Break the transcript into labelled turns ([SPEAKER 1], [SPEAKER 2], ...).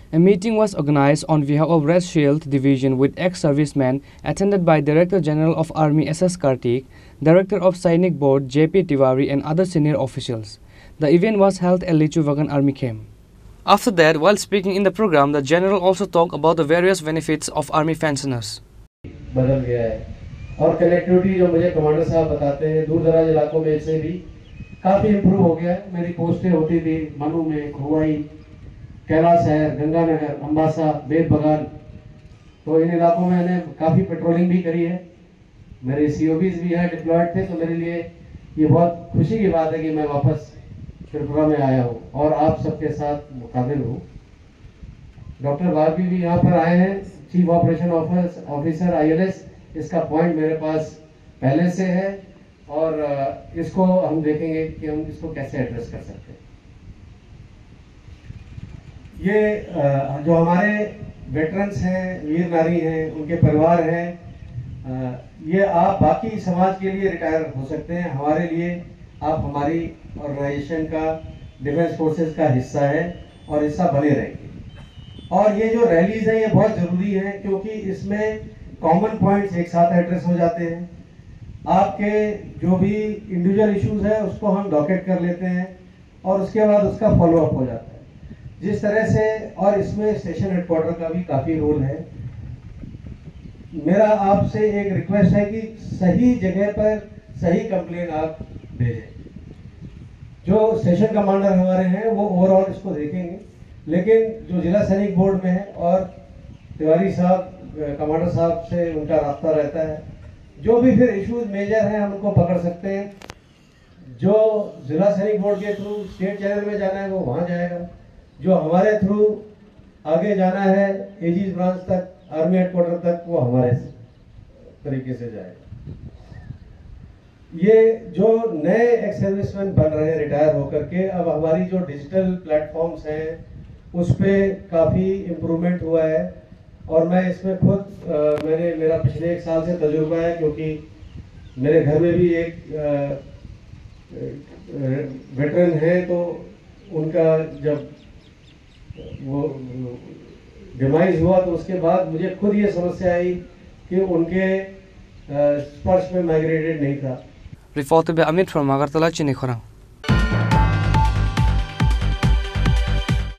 [SPEAKER 1] A meeting was organized on behalf of Red Shield Division with ex-servicemen attended by Director General of Army S.S. Kartik, Director of Sainik Board J.P. Tiwari and other senior officials. The event was held at Lichu Bagan Army Camp. After that, while speaking in the program, the General also talked about the various benefits of Army pensioners.
[SPEAKER 2] बदल गया है और connectivity जो मुझे commander साहब बताते हैं दूर दराज इलाकों में से भी काफ़ी इम्प्रूव हो गया है। मेरी पोस्टें होती थी मनु में, खुवाई, कैलाश शहर, गंगानगर, अम्बासा, बेद बगान, तो इन इलाकों में मैंने काफ़ी पेट्रोलिंग भी करी है। मेरे COBs भी यहाँ डिप्लॉयड थे, तो मेरे लिए ये बहुत खुशी की बात है कि मैं वापस त्रिपुरा में आया हूँ और आप सबके साथ मुकाबिल हूँ। डॉक्टर बारबी भी यहाँ पर आए हैं, चीफ ऑपरेशन ऑफिसर ILS। इसका पॉइंट मेरे पास पहले से है और इसको हम देखेंगे कि हम इसको कैसे एड्रेस कर सकते हैं। ये जो हमारे वेटरन्स हैं, वीर नारी हैं, उनके परिवार हैं, ये आप बाकी समाज के लिए रिटायर हो सकते हैं, हमारे लिए आप हमारी ऑर्गेनाइजेशन का, डिफेंस फोर्सेस का हिस्सा है और हिस्सा बने रहेंगे। और ये जो रैलीज हैं ये बहुत ज़रूरी हैं क्योंकि इसमें कॉमन पॉइंट्स एक साथ एड्रेस हो जाते हैं। आपके जो भी इंडिविजुअल इश्यूज है उसको हम डॉकेट कर लेते हैं और उसके बाद उसका फॉलोअप हो जाता है जिस तरह से, और इसमें स्टेशन हेडक्वार्टर का भी काफ़ी रोल है। मेरा आपसे एक रिक्वेस्ट है कि सही जगह पर सही कंप्लेन आप भेजें। जो स्टेशन कमांडर हमारे हैं वो ओवरऑल इसको देखेंगे, लेकिन जो जिला सैनिक बोर्ड में है और तिवारी साहब, कमांडर साहब से उनका रास्ता रहता है। जो भी फिर इश्यूज मेजर हैं हम उनको पकड़ सकते हैं। जो जिला सैनिक बोर्ड के थ्रू स्टेट चैनल में जाना है वो वहाँ जाएगा, जो हमारे थ्रू आगे जाना है AG's ब्रांच तक, आर्मी हेडक्वार्टर तक, वो हमारे तरीके से जाएगा। ये जो नए एक्स सर्विसमैन बन रहे हैं रिटायर होकर के, अब हमारी जो डिजिटल प्लेटफॉर्म्स हैं उस पर काफ़ी इम्प्रूवमेंट हुआ है और मैं इसमें खुद मेरा पिछले 1 साल से तजुर्बा है क्योंकि मेरे घर में भी एक वेटरन है, तो उनका जब वो डिमाइज हुआ तो उसके बाद मुझे खुद ये समस्या आई कि उनके स्पर्श में माइग्रेटेड नहीं था।
[SPEAKER 1] Reported by Amit from Agartala, Chinikhorang.